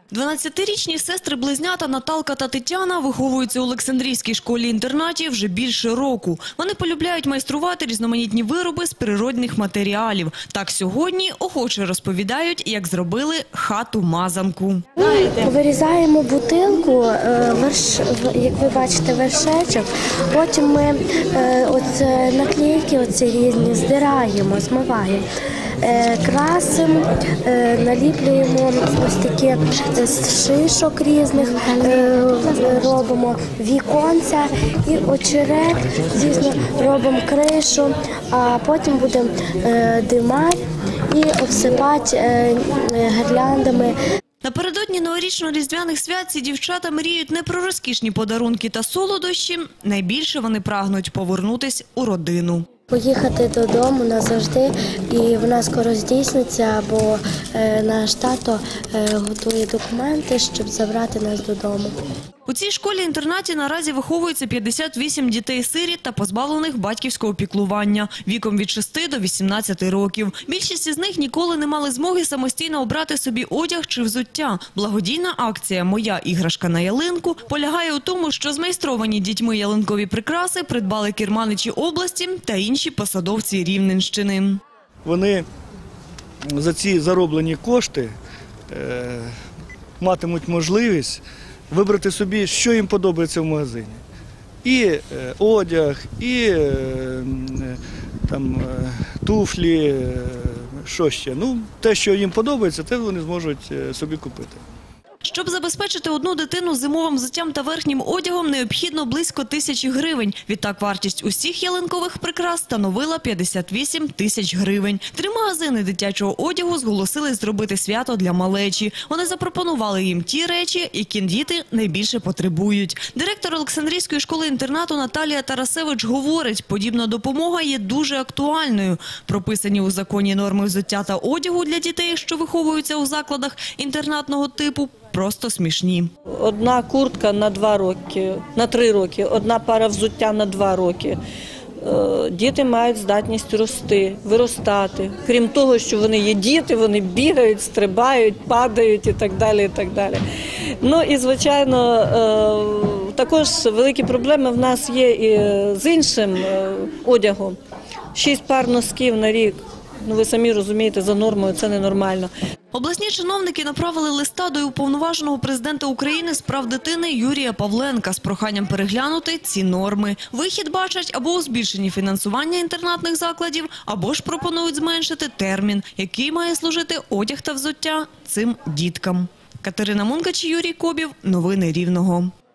12-річні сестри-близнята Наталка та Тетяна виховуються у Олександрійській школі-інтернаті вже більше року. Вони полюбляють майструвати різноманітні вироби з природних матеріалів. Так сьогодні охоче розповідають, як зробили хату-мазанку. Вирізаємо бутилку, як ви бачите, вершечок. Потім ми наклейки різні здираємо, змиваємо. Красимо, наліплюємо ось такі з шишок різних, робимо віконця і очерет, звісно, робимо кришу, а потім будемо димати і обсипати гірляндами. Напередодні новорічно-різдвяних свят ці дівчата мріють не про розкішні подарунки та солодощі. Найбільше вони прагнуть повернутись у родину. Поїхати додому назавжди, і вона скоро здійсниться, бо наш тато готує документи, щоб забрати нас додому. У цій школі-інтернаті наразі виховується 58 дітей-сиріт та позбавлених батьківського піклування віком від 6 до 18 років. Більшість із них ніколи не мали змоги самостійно обрати собі одяг чи взуття. Благодійна акція «Моя іграшка на ялинку» полягає у тому, що змайстровані дітьми ялинкові прикраси придбали керманичі області та інші посадовці Рівненщини. Вони за ці зароблені кошти матимуть можливість вибрати собі, що їм подобається в магазині. І одяг, і туфлі, що ще. Те, що їм подобається, те вони зможуть собі купити. Щоб забезпечити одну дитину зимовим взуттям та верхнім одягом, необхідно близько 1000 гривень. Відтак вартість усіх ялинкових прикрас становила 58 тисяч гривень. 3 магазини дитячого одягу зголосили зробити свято для малечі. Вони запропонували їм ті речі, які діти найбільше потребують. Директор Олександрійської школи-інтернату Наталія Тарасевич говорить, подібна допомога є дуже актуальною. Прописані у законі норми взуття та одягу для дітей, що виховуються у закладах інтернатного типу, просто смішні. Одна куртка на 2 роки, на 3 роки, одна пара взуття на 2 роки. Діти мають здатність рости, виростати. Крім того, що вони є діти, вони бігають, стрибають, падають і так далі, і так далі. Ну і, звичайно, також великі проблеми в нас є і з іншим одягом. 6 пар носків на рік. Ви самі розумієте, за нормою це ненормально. Обласні чиновники направили листа до уповноваженого президента України з прав дитини Юрія Павленка з проханням переглянути ці норми. Вихід бачать або у збільшенні фінансування інтернатних закладів, або ж пропонують зменшити термін, який має служити одяг та взуття цим діткам. Катерина Мункач, Юрій Кобів. Новини Рівного.